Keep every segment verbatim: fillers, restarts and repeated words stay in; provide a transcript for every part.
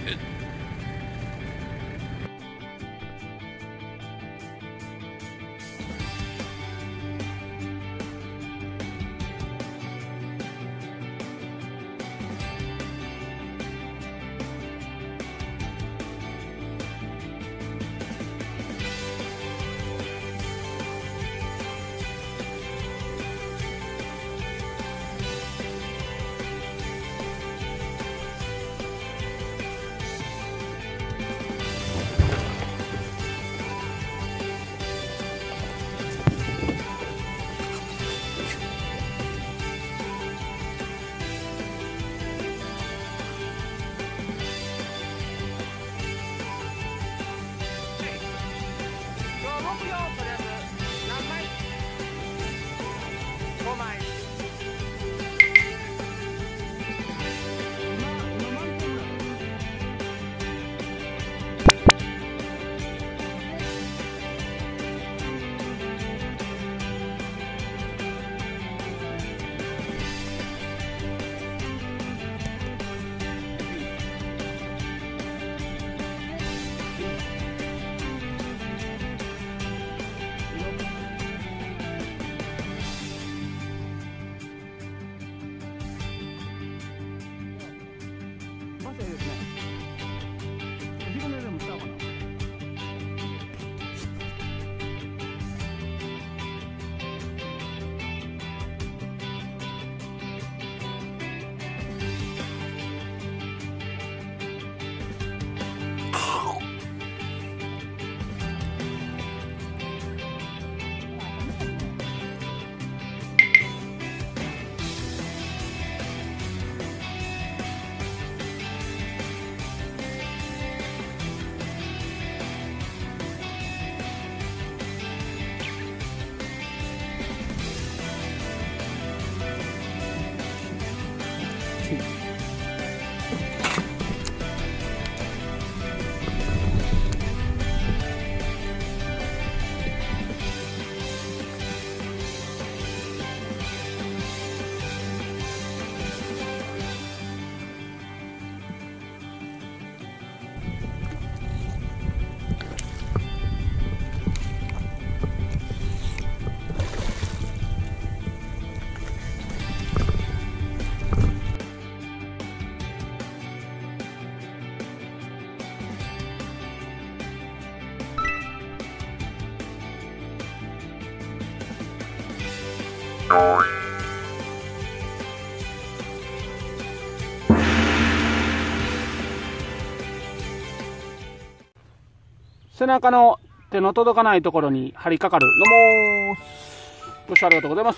背中の手の届かないところに張りかかる。どうもー、ご視聴ありがとうございます。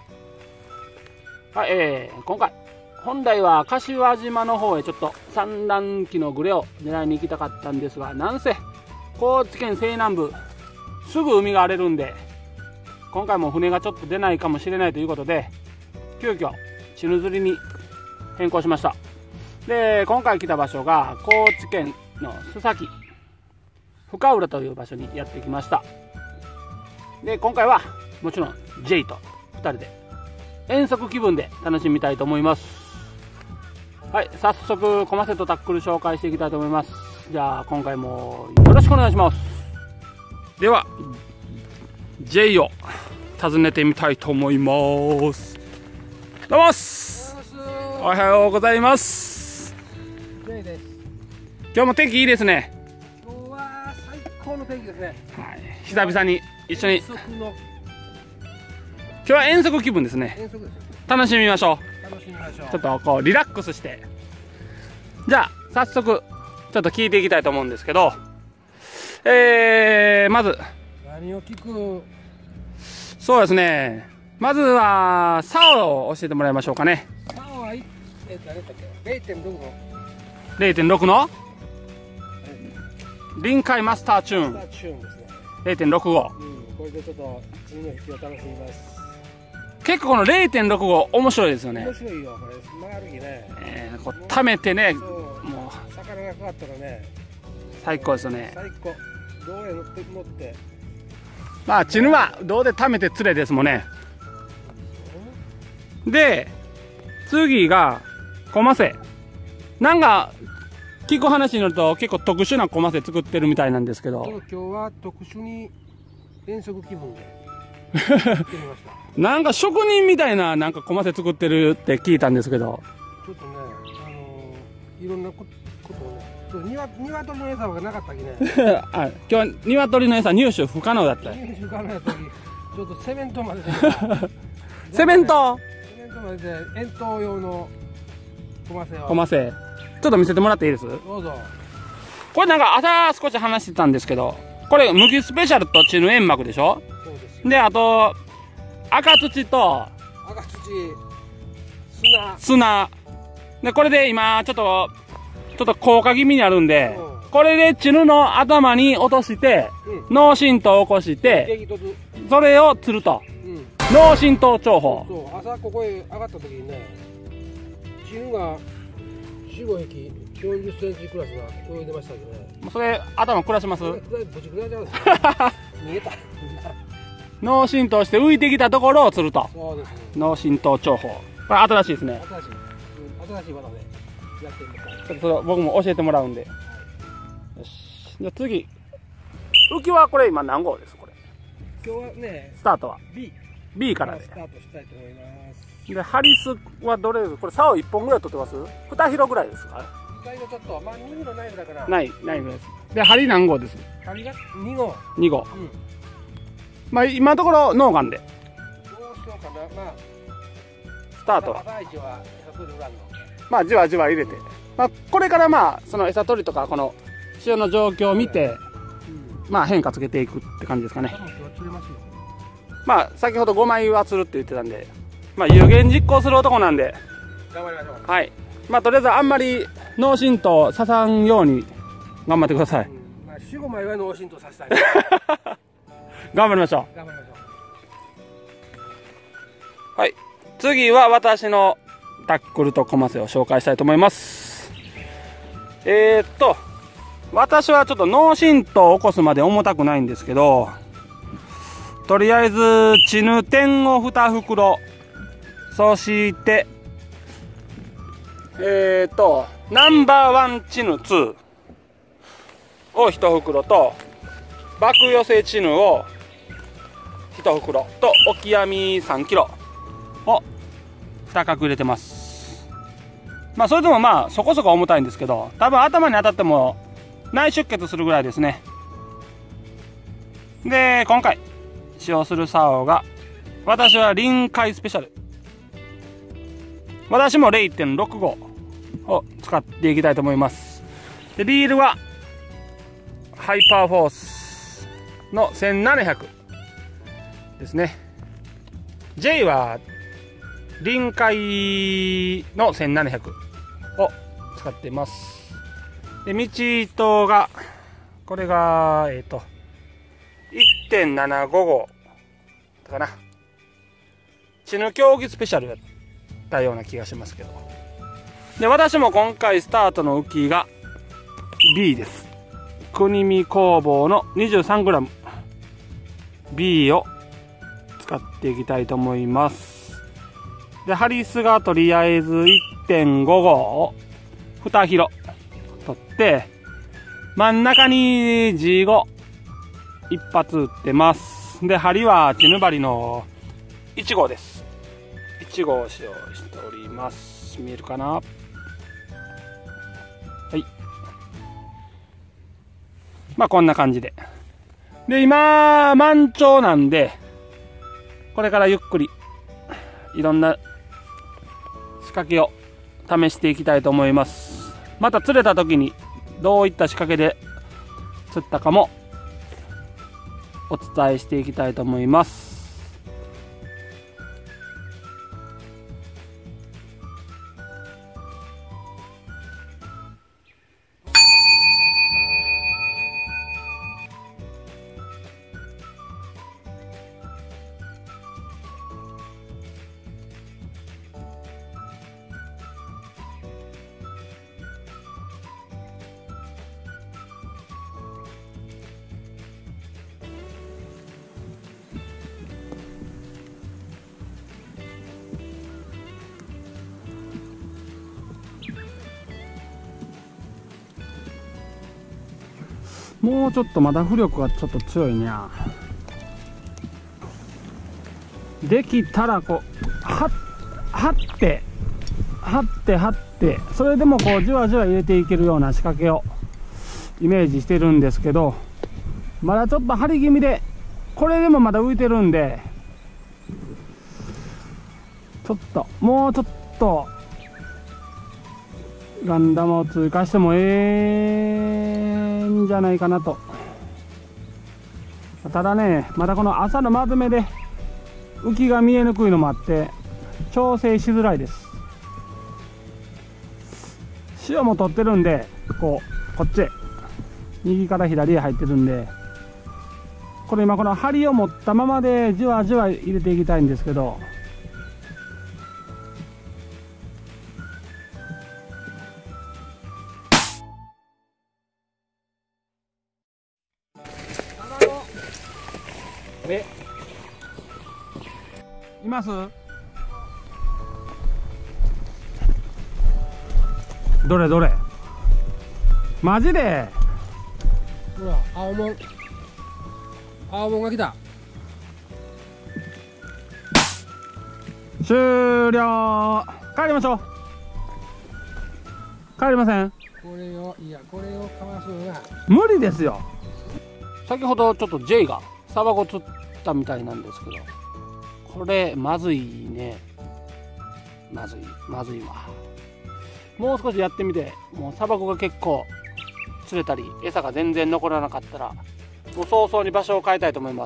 はい、えー、今回、本来は柏島の方へちょっと産卵期のグレを狙いに行きたかったんですが、なんせ高知県西南部、すぐ海が荒れるんで、今回も船がちょっと出ないかもしれないということで、急遽チヌ釣りに変更しました。で、今回来た場所が高知県の須崎深浦という場所にやってきました。で、今回はもちろん J とふたりで遠足気分で楽しみたいと思います。はい、早速コマセとタックル紹介していきたいと思います。じゃあ今回もよろしくお願いします。では J を訪ねてみたいと思います。どうもす、おはようございます。 J です。 今日も天気いいですね。 今日は最高の天気ですね。 はい、久々に一緒に、 遠足の今日は遠足気分ですね。 遠足ですよ。 楽しみましょ楽しみましょう。 う。ちょっとこうリラックスして、じゃあ早速ちょっと聞いていきたいと思うんですけど、えー、まず何を聞く？ そうですね、まずは竿を教えてもらいましょうかね。 竿は、えっと、何だったっけ？ れいてんろく のれいてんろく の臨海マスターチューンスターチューンですね。 れいてんろくご。 うん、これでちょっと次の引きを楽しみます。 結構この れいてんろくご 面白いですよね。 面白いよ、これ。曲がる日ね。 えー、こう溜めてね、 そう、 もう魚がかかったらね、 最高ですよね。 最高。どうや乗って乗って。 まあチヌはどうで溜めて釣れですもんね。で、次がコマセ。なんか聞く話によると結構特殊なコマセ作ってるみたいなんですけど、 今日は特殊に遠足気分で来てみました。 なんか職人みたいななんかコマセ作ってるって聞いたんですけど、 ちょっとね、あのー、いろんなことをね、ちょっとニワ鶏の餌がなかったきね。 あ、今日は鶏の餌入手不可能だった。 入手不可能だったき、ちょっとセメントまででセメントセメントまでで遠投用のコマセを。 コマセちょっと見せてもらっていいです？ どうぞ。 これなんか朝少し話してたんですけど、これ麦スペシャルとチヌ煙幕でしょ。 そうですよ。 で、あと赤土と赤土、砂。 砂で、これで今ちょっとちょっと硬化気味にあるんで、 うんこれでチヌの頭に落として、 うん、 脳震盪を起こして激突。 それを釣ると。 うん。 脳震盪重宝。 そう、朝ここへ上がった時にね、チヌがよん、ごひき、よんじゅっセンチクラスが泳いでましたけどね。 もうそれ頭暮らします？ これくらいぶちくらいちゃうんですよ。逃げた。 脳震盪して浮いてきたところを釣ると。 そうですね。 脳震盪重宝。これ新しいですね。 新しい、うん、新しい技でやってみたい。 ちょっとそれ僕も教えてもらうんで。よし。じゃあ次。浮きはこれ今何号ですこれ。 今日はね、 スタートは B。 B からで。 スタートしたいと思います。 で、ハリスはどれですこれ竿いっぽんぐらい取ってます？に広ぐらいですか？ 意外とちょっと、まあにのナイフだから。 ない、ないぐらいです。で、針何号です？ 針がに号。 に号。 うん。 まあ今のところノーガンで。 どうしようかな。まあ、 スタートは。 朝一は餌取り裏の。 まあじわじわ入れて。まあこれからまあその餌取りとかこの潮の状況を見て、 うん。 まあ変化つけていくって感じですかね。 多分今日は釣れますよ。 まあ先ほどごまいは釣るって言ってたんで、まあ有言実行する男なんで、 頑張りましょう。 はい。まあとりあえずあんまり脳震盪ささんように頑張ってください。 うん、まあよん、ごまいは脳震盪させたい。 頑張りましょ頑張りましょう。はい。次は私のタックルとコマセを紹介したいと思います。えー、っと、私はちょっと脳震盪を起こすまで重たくないんですけど、とりあえず、チヌ天をに袋、そして、えー、っと、ナンバーワンチヌにをいち袋と、爆寄せチヌをいち袋と、オキアミさんキロをに角入れてます。まあ、それでもまあ、そこそこ重たいんですけど、多分頭に当たっても内出血するぐらいですね。で、今回、使用する竿が、私は臨海スペシャル。私も れいてんろくご を使っていきたいと思います。で、リールは、ハイパーフォースのせんななひゃくですね。J は、臨海のせんななひゃくを使っています。で、道糸が、これが、えっと、いってんななごごかな。チヌ競技スペシャルやったような気がしますけど。で、私も今回スタートの浮きが B です。国見工房の にじゅうさんグラム B を使っていきたいと思います。で、ハリスがとりあえず いってんごご をに広取って、真ん中に ジーご 一発打ってます。で、針はチヌ針のいち号です。いち号を使用しております。見えるかな？はい。まあこんな感じで。で、今、満潮なんで、これからゆっくり、いろんな仕掛けを試していきたいと思います。また釣れた時に、どういった仕掛けで釣ったかも、お伝えしていきたいと思います。 もうちょっとまだ浮力がちょっと強いにゃ。できたらこうはっ張って張って張ってそれでもこうじわじわ入れていけるような仕掛けをイメージしてるんですけど、まだちょっと張り気味でこれでもまだ浮いてるんで、ちょっともうちょっとガンダムを追加してもええんじゃないかなと。ただね、まだこの朝のまずめで浮きが見えにくいのもあって調整しづらいです。潮も取ってるんで、こうこっちへ右から左へ入ってるんで、これ今この針を持ったままでじわじわ入れていきたいんですけど、えいます？どれどれマジでほら青門青門が来た。 終了。帰りましょう。帰りません？ これをいやこれをかわすのが無理ですよ。先ほどちょっと J がサバゴ釣ったみたいなんですけど、これまずいね。まずいまずいわ。もう少しやってみて、もうサバゴが結構釣れたり餌が全然残らなかったらもう早々に場所を変えたいと思います。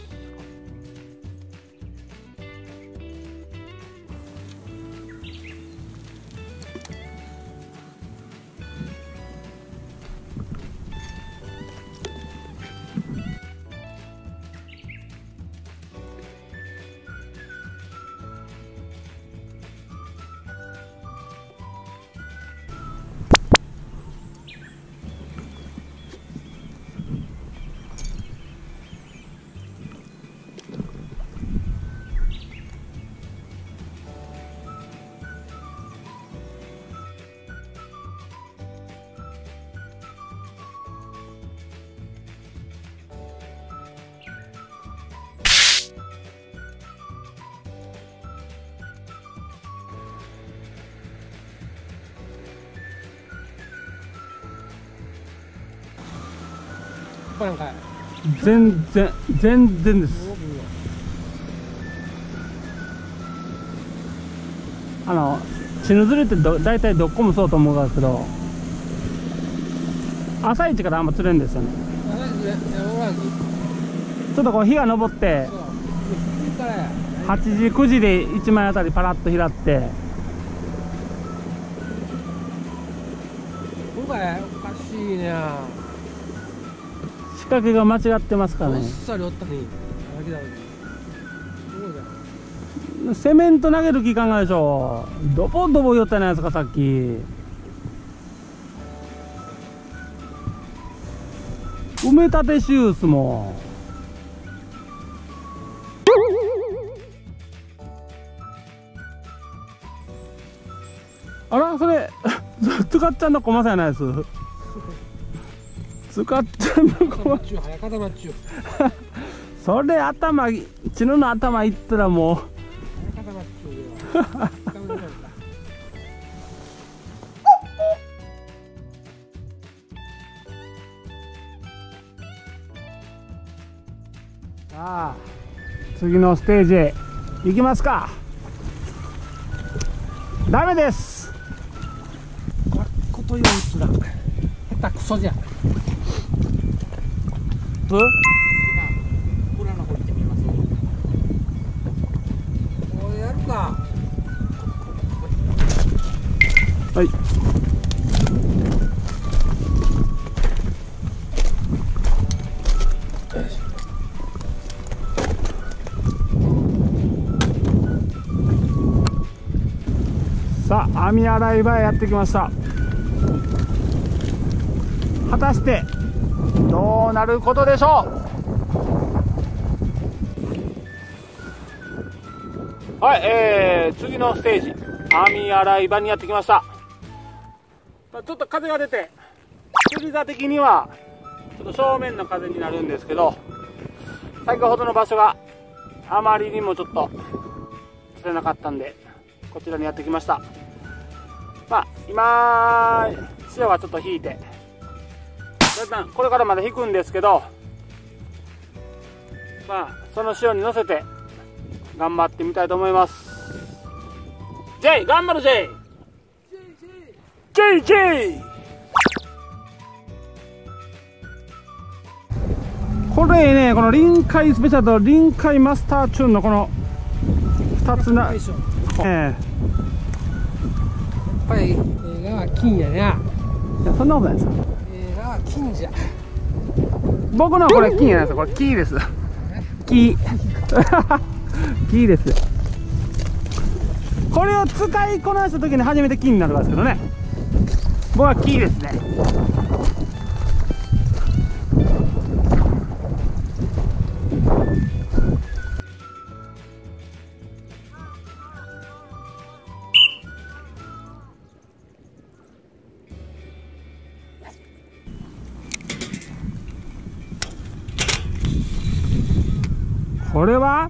なんか全然全然です。あの血のずれってど大体どこもそうと思うんですけど、朝一からあんま釣れるんですよね。ちょっとこう日が昇ってはちじくじでいちまいあたりパラッと拾って、 今回おかしいね。 仕掛けが間違ってますからね。 あっさりおったにセメント投げる気考えでしょ。ドボドボ寄ったじゃないですかさっき。埋め立てシュースもあらそれつかっちゃんのコマさやないです。つかっちゃんのコマそれ頭血のの頭いったらもうさあ次のステージへ行きますか。ダメです。 ことようつら下手くそじゃ。 ぶ裏の方行ってみます。これやるか。 はい。さあ網洗い場へやってきました。果たしてどうなることでしょう。はい、えー、次のステージ網洗い場にやってきました。ちょっと風が出て釣り座的にはょっと正面の風になるんですけど、先ほどの場所があまりにもちょっと釣れなかったんで、こちらにやってきました。まあ今潮がちょっと引いて、だんだんこれからまで引くんですけど、まあその潮に乗せて頑張ってみたいと思います。 J 頑張る J J J。 これね、この臨海スペシャルと臨海マスターチューンのこのふたつな、えやっぱり映画は金やな。 いやそんなことないですよ。 映画は金じゃ。 僕のはこれ金やないですよ。これキーです。キーキーです。これを使いこなした時に初めて金になるんですけどね、僕はキーですね。これは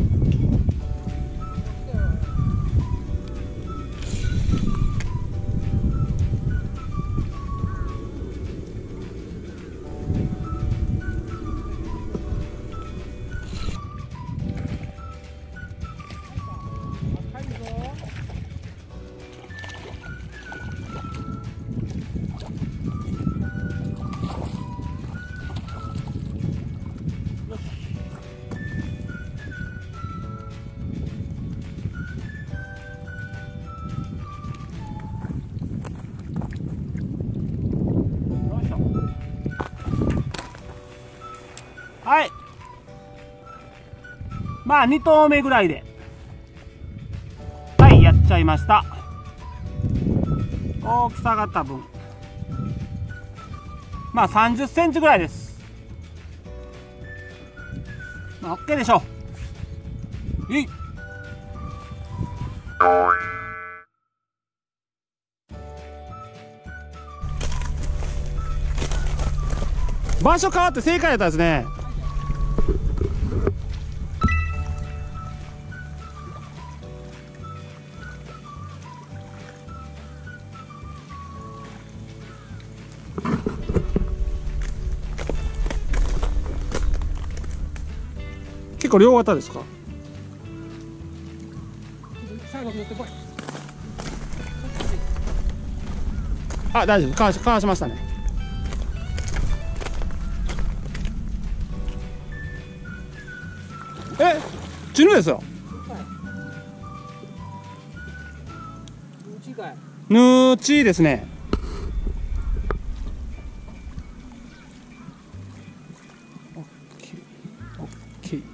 はい、まあに投目ぐらいではいやっちゃいました。大きさが多分まあさんじゅっセンチぐらいです。まあ OK でしょう。いい場所変わって正解だったですね。結構両型ですか。 最後持ってこい。 あ、大丈夫、かわし、かわしましたね。え、チヌですよ。ヌーチですね。オッケー、オッケー。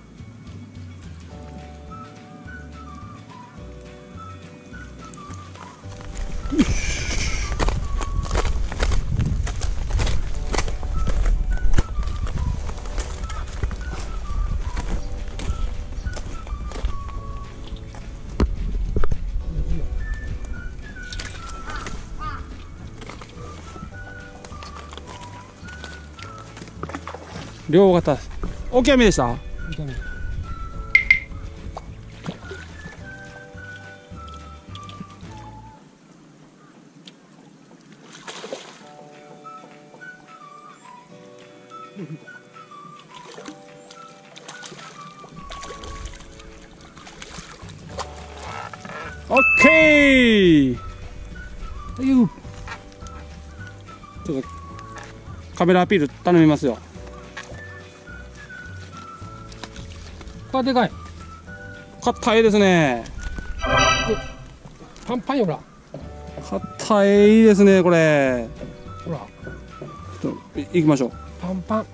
両型です。大きい網でした。オッケー。ちょっとカメラアピール頼みますよ。 これでかい。 硬いですね。 パンパンよほら。 硬いですねこれ。 ほら。 ちょっと行きましょう。 パンパン。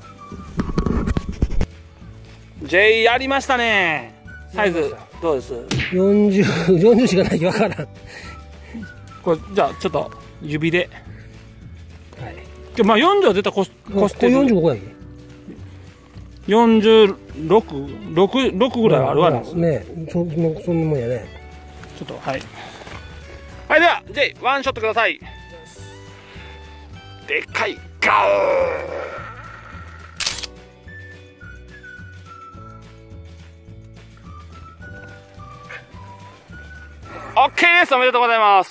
J やりましたね。サイズどうです？ 四十四十しかないきわからん。 これじゃあちょっと指で。 はい。 でまあよんじゅうは絶対ここしてる。 よんじゅうごやき。 よんじゅうろく、ろく、ろくぐらいあるわね。 ねえ、そんなそんなもんやね。 ちょっとはい。はいでは J ワンショットください。でっかいガー。 オッケーです。おめでとうございます。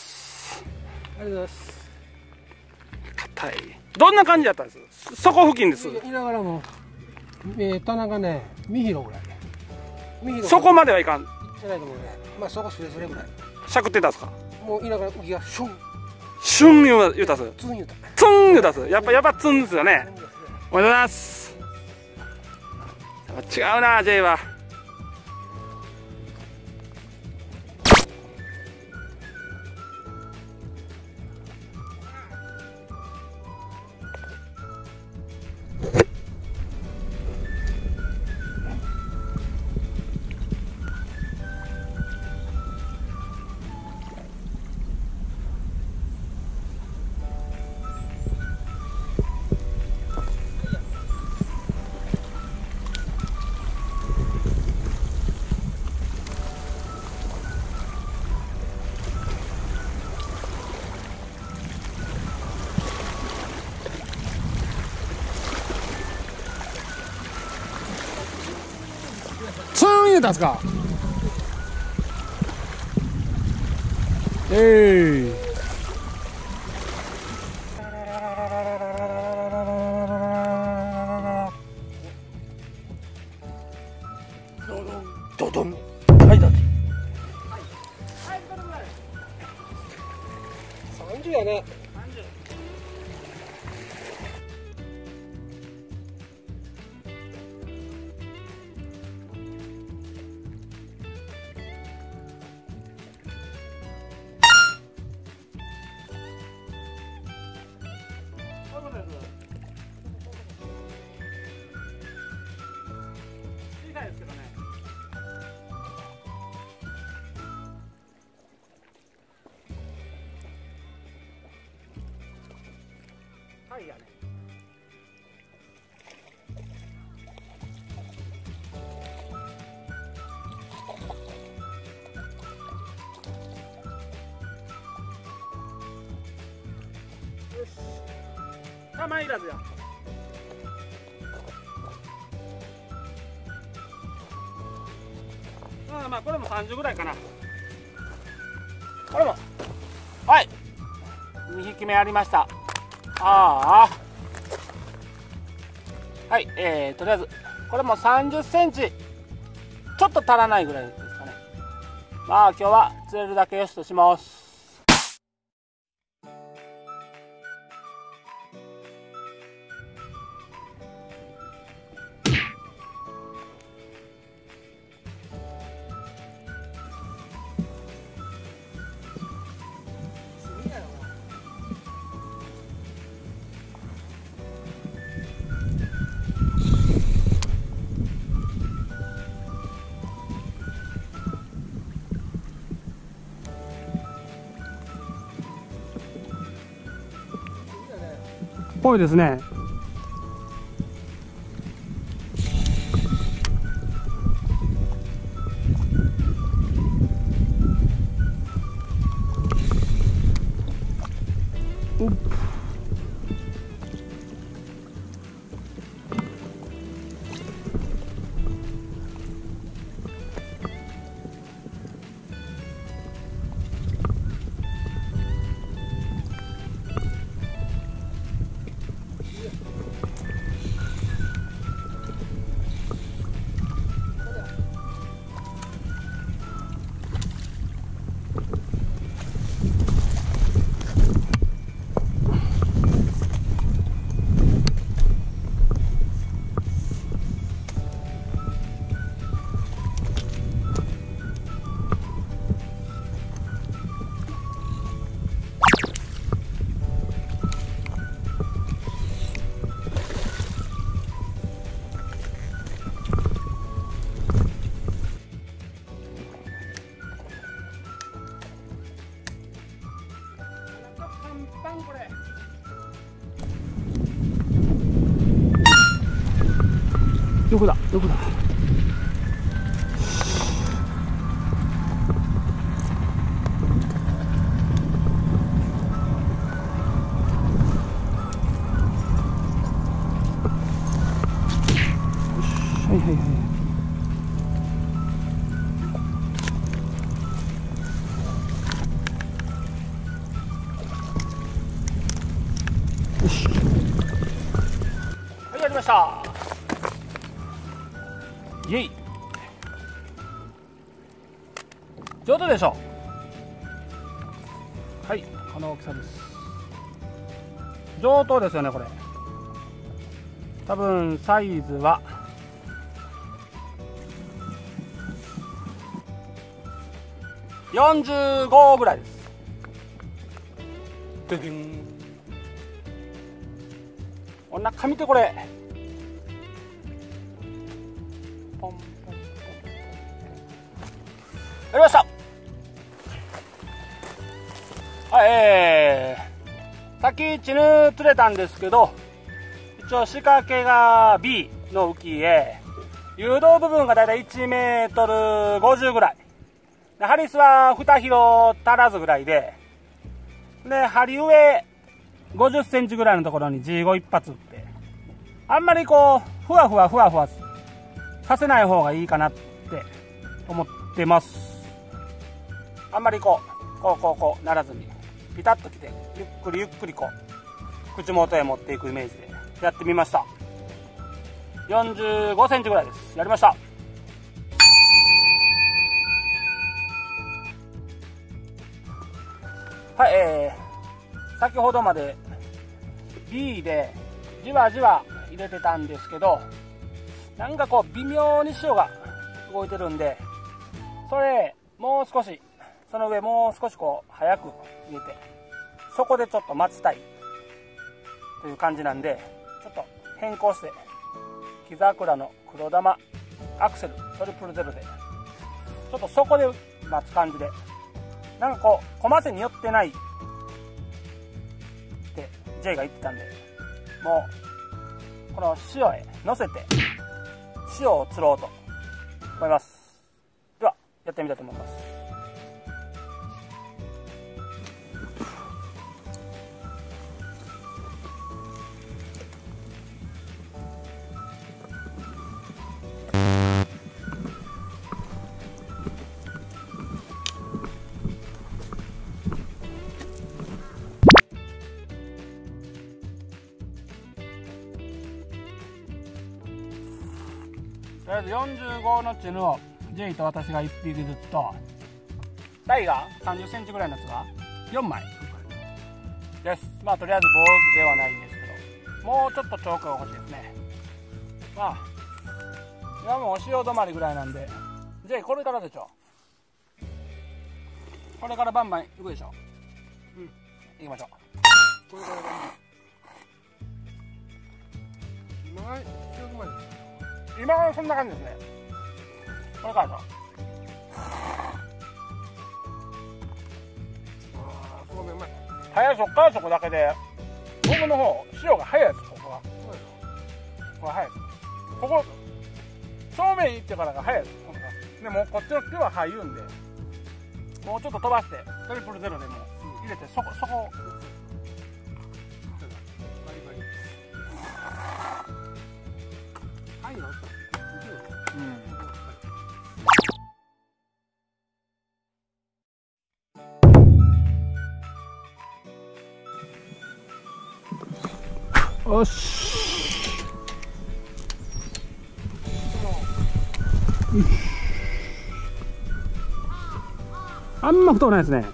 ありがとうございます。 硬い。どんな感じだったんです？そこ付近です。 いながらも、えー、棚がね、にひろぐらい。 そこまではいかん。 いってないと思うね。まあそこすれすれぐらい。 しゃくってたんですか？ もういながら浮きがシュン。 シュン言う言うたす。 ツン言うた。 ツン言うたす。やっぱやっぱツンですよね。おめでとうございます。違うな J は。ツーン言うたんすか。えい。 ドドン。はいだって。三十やね。 はいやね。よし。玉いらずや。うん、まあこれもさんじゅうぐらいかな。これもはいにひきめありました。ああ、はい、えー、とりあえずこれもさんじゅっセンチちょっと足らないぐらいですかね。まあ今日は釣れるだけよしとします。ぽいですね。おっ。これどこだどこだ。はいはいはい。 りました。イエイ。上手でしょ。はい、この大きさです。上等ですよねこれ。多分サイズはよんじゅうごぐらいです。ででん。お腹見てこれ。ポンポンポンポン。やりました。はい、えー、さっきチヌ釣れたんですけど、一応仕掛けが B の浮きへ、誘導部分がだいたいいちメートルごじゅうぐらい。でハリスはに広足らずぐらいで、で、針上ごじゅっセンチぐらいのところに ジーご 一発打って、あんまりこう、ふわふわふわふわさせない方がいいかなって思ってます。あんまりこう、こうこうこうならずに、ピタッときて、ゆっくりゆっくりこう、口元へ持っていくイメージでやってみました。よんじゅうごセンチぐらいです。やりました。はい、えー、先ほどまで B でじわじわ入れてたんですけど、なんかこう微妙に潮が動いてるんで、それもう少し、その上もう少しこう早く入れて、そこでちょっと待ちたいという感じなんで、ちょっと変更して木桜の黒玉アクセルトリプルゼロでちょっとそこで待つ感じで、なんかこうコマ線に寄ってないって J が言ってたんで、もうこの潮へ乗せて潮を釣ろうと思います。ではやってみたいと思います。とりあえずよんじゅうごのチヌを J と私がいっぴきずつと、タイがさんじゅっセンチぐらいのやつがよんまいです。まあとりあえず坊主ではないんですけど、もうちょっとチョークが欲しいですね。まあ今もお潮止まりぐらいなんで、J これからでしょ。これからバンバン行くでしょ。うん、行きましょう。これからバンバン。 長い潮止まり。 今はそんな感じですね。これからと。 そうめんうまい。 早い、そっからそこだけで僕の方潮が早いです。ここはここは早いです。ここ正面行ってからが早いです。ここでもうこっちの手は入るんで、もうちょっと飛ばしてトリプルゼロでも入れて、そこそこバリバリ。はいよ。 うん。よし。あんま太くないですね。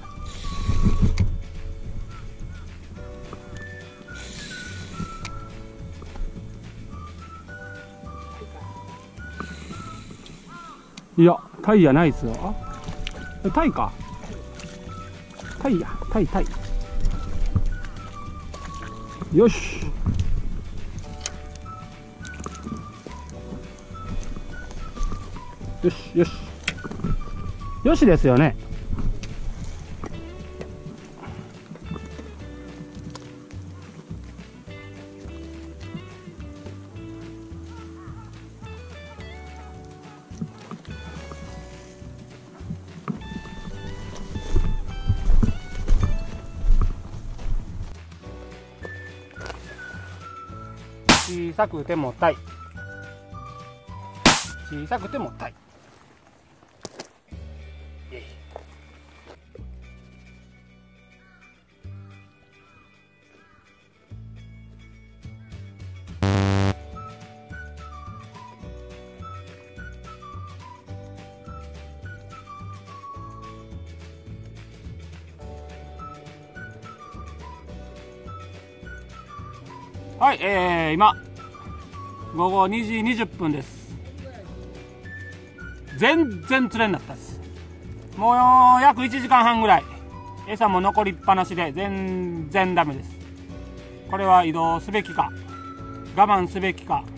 いや、タイやないですよ。あ、タイか。タイや、タイタイ。よし。よしよし。よしですよね。小さくてもタイ、小さくてもタイ。 はい、えー、今ごごにじにじゅっぷんです。全然釣れになったです。もう約いちじかんはんぐらい餌も残りっぱなしで全然ダメです。これは移動すべきか我慢すべきか。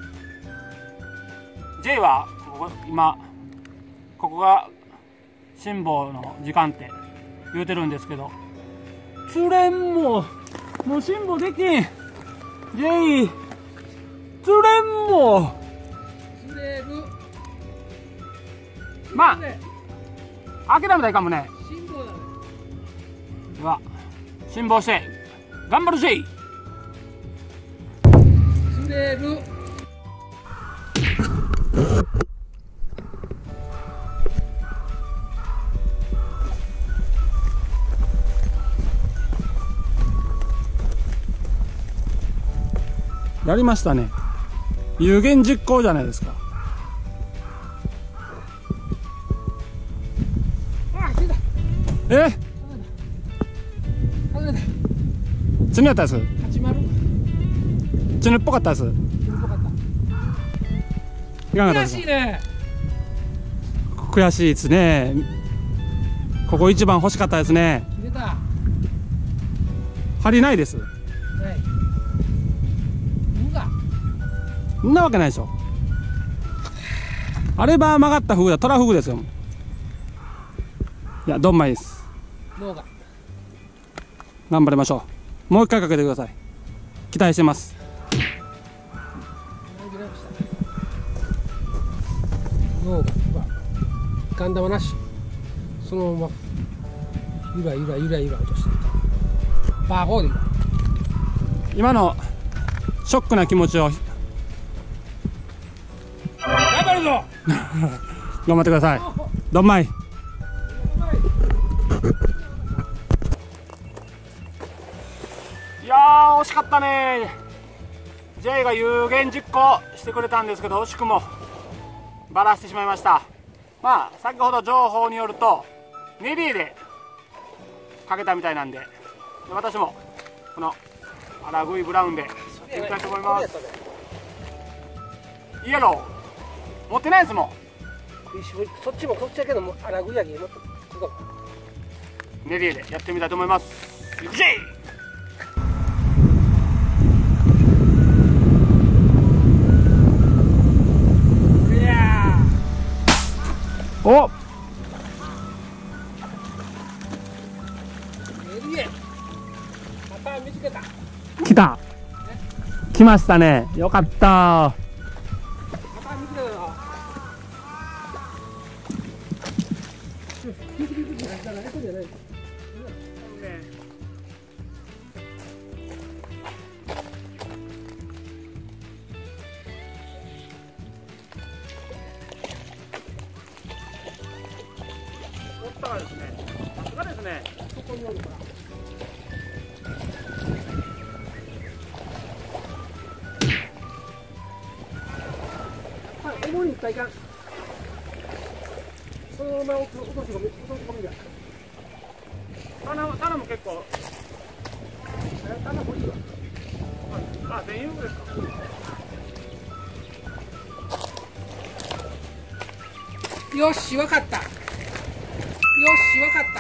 J は今ここが辛抱の時間って言うてるんですけど、釣れんももう辛抱できん。 J 釣れんも釣れる。 まあ諦めたらいかんもんね。 辛抱だね。 では辛抱して頑張る J。 釣れる。 やりましたね。有言実行じゃないですか。 あ、釣れた。 え外れた。 釣りやったです。 八丸。 釣りっぽかったです。 釣れっぽかった。悔いかがだったですか。 しいね。 悔しいですね。ここ一番欲しかったですね。 切れた。 針ないです。 はい。うが。 そんなわけないでしょ。あれば曲がったフグだ、トラフグですよ。いや、どんまいです。 脳が。 頑張りましょう。もう一回かけてください。期待してます。 脳が。ガン玉なし。そのまま。ゆらゆらゆらゆら落としていた。バーゴーでいい。 今のショックな気持ちを頑張るぞ。 頑張ってください。どんまい。いやー惜しかったね。 J が有言実行してくれたんですけど惜しくもバラしてしまいました。まあ先ほど情報によるとネリーでかけたみたいなんで、私もこのアラグイブラウンでやってみたいと思います。イエロー持ってないですもん。 そっちもそっちだけどもアラグイヤギもっとネリーでやってみたいと思います。行くぜ。お、来た。来ましたね。よかった。ですね。さすがですね。そこにおるから。 重いにいかん。そのまま落とし込み、落とし込みだ。 棚棚も結構。 棚もいいわ。 あ、全遊具ですか。 よし、わかった。よし、わかった。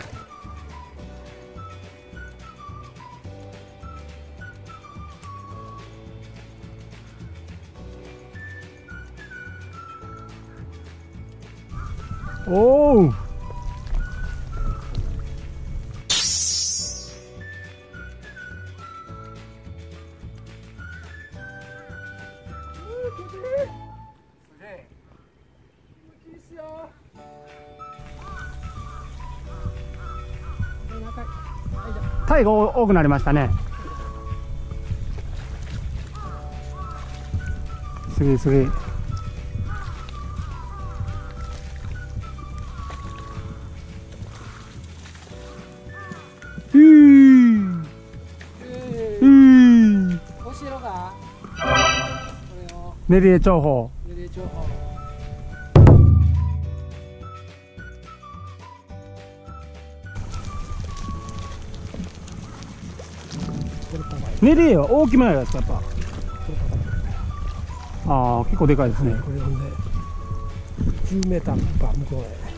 おお。タイが多くなりましたね。次次。ふー。ふー。 後ろが。 ネリエ長報。 ネリエ長報。これかわいい。 ネリエは大きめなやつやっぱ。ああ、結構でかいですね。 これほんでじゅうメーターか向こうへ。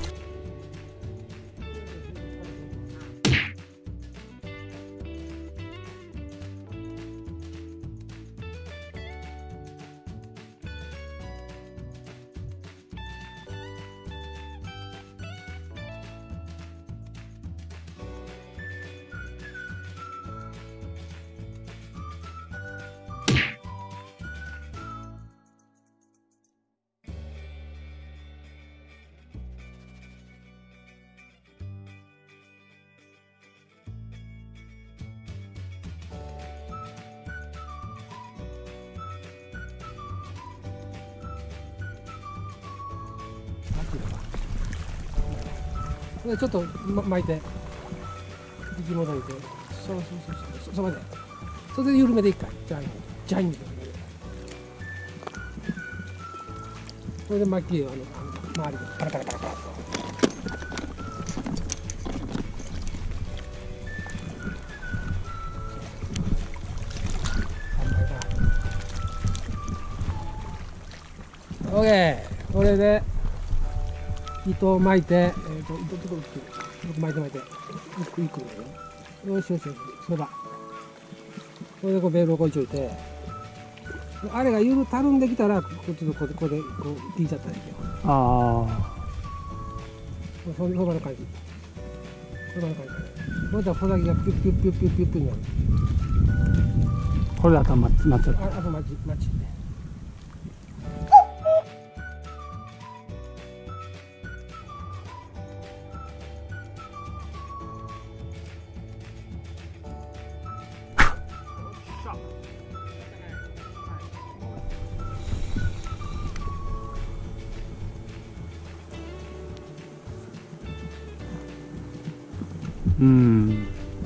これちょっと、ま、巻いて引き戻してそうそうそうそうそこまでそれで緩めでいっかいじゃあジャインでそれで巻きをあの周りでパラパラパラパラとオーケー。これで糸を巻いて、えーと、糸とこ巻いて巻いて、一個一個よ。よしよしよし、そば。これでこうベールをこう一応いて、あれがゆるたるんできたら、こっちのここで、ここでこう引いちゃったらいいよ。ああ。そのそばの感じ。そばの感じ。これで穂先がピュッピュッピュッピュッピュッピュになる。これだと待ち、待ち。あ、あと待ち、待ち。 うん。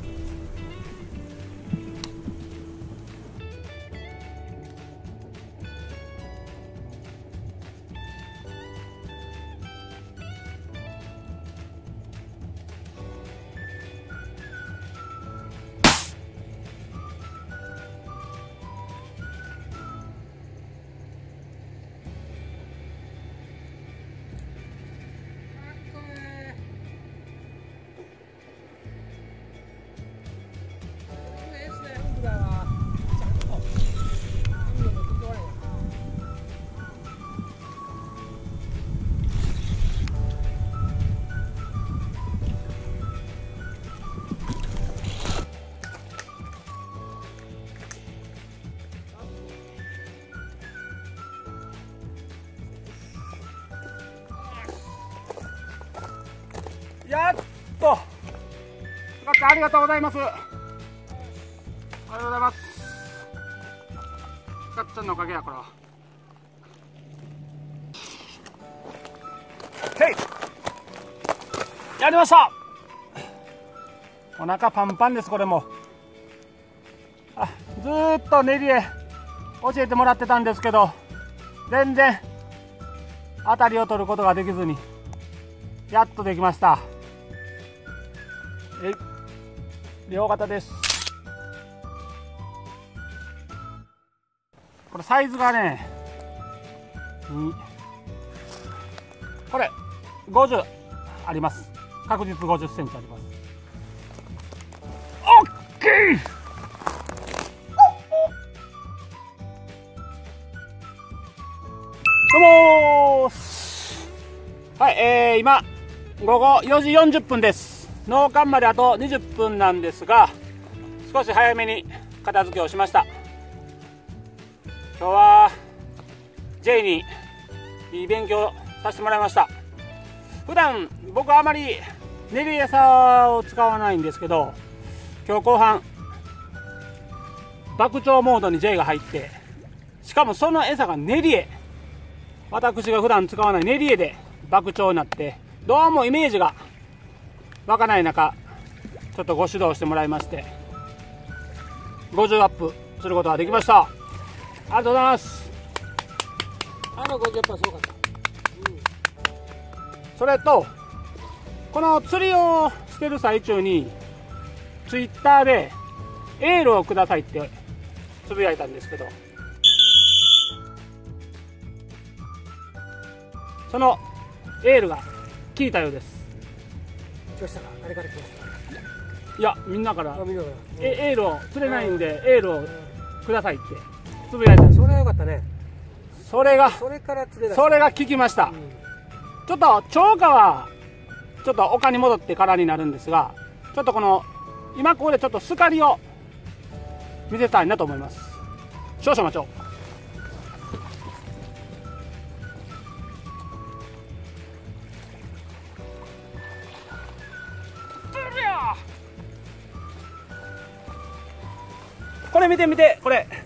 やっとありがとうございます。ありがとうございます。かっちゃんのおかげやこれは。へい、やりました。お腹パンパンです。これもあずーっと練りへ教えてもらってたんですけど、全然当たりを取ることができずにやっとできました。えい、両肩です。これサイズがね、これごじゅうあります。確実ごじゅっセンチあります。オッケー。どうもー。はい、えー、今ごごよじよんじゅっぷんです。納棺まであとにじゅっぷんなんですが、少し早めに片付けをしました。今日は J にいい勉強させてもらいました。普段僕はあまり練り餌を使わないんですけど、今日後半爆鳥モードに J が入って、しかもその餌が練り餌、私が普段使わない練り餌で爆鳥になって、どうもイメージが湧かない中、ちょっとご指導してもらいましてごじゅうアップすることができました。ありがとうございます。 あのごじゅうアップはすごかった、うん、 それとこの釣りをしてる最中にツイッターでエールをくださいってつぶやいたんですけど、そのエールが効いたようです。 来ましたか？誰から来ましたか？ いや、みんなからあ、みんなから。 えエールを釣れないんでエールをくださいってつぶやいたんです。 それはよかったね。 それがそれから釣れた。 それが効きました。 うん、 ちょっと釣果はちょっと丘に戻ってからになるんですが、ちょっとこの今ここでちょっとスカリを見せたいなと思います。少々お待ちを。これ見て見て、これ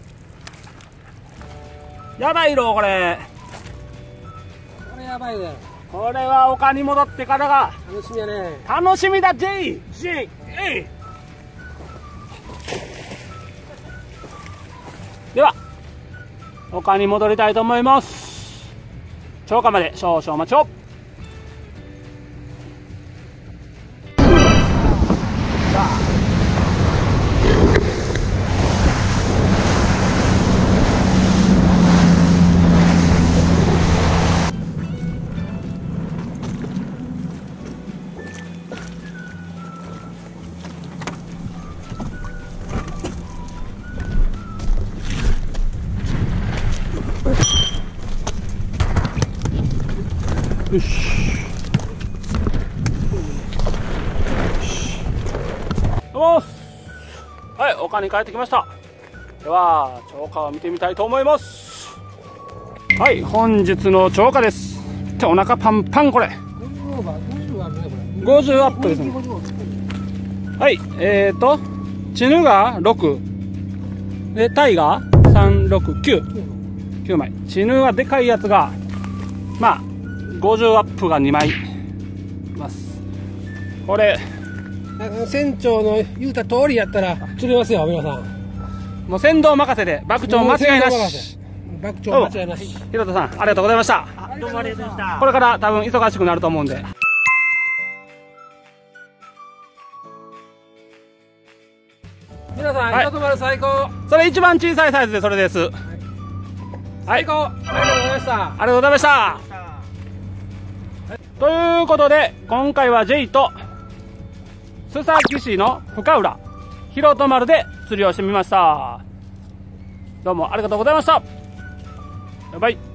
やばいろ、これこれやばいね。 これは丘に戻ってからが楽しみやね。 楽しみだ。 J J A では丘に戻りたいと思います。釣果まで少々お待ちを。よし。どうもー。はい、丘に帰ってきました。では釣果を見てみたいと思います。はい、本日の釣果です。ってお腹パンパン。これごじゅうアップですね。はい、えーとチヌがろくでタイがさん、ろく、きゅう、きゅうまい。チヌはでかいやつがまあごじゅうアップがにまいいます。これ船長の言うた通りやったら釣れますよ、皆さん。 もう船頭任せで爆釣間違いなし。 爆釣間違いなし。 ひろとさん、ありがとうございました。 どうもありがとうございました。 これから多分忙しくなると思うんで。 皆さん、 はい、 ひとと丸最高。 それ一番小さいサイズでそれです。はい、 最高。ありがとうございました。 ありがとうございました。ということで今回は J と須崎市の深浦広戸丸で釣りをしてみました。どうもありがとうございました。バイバイ。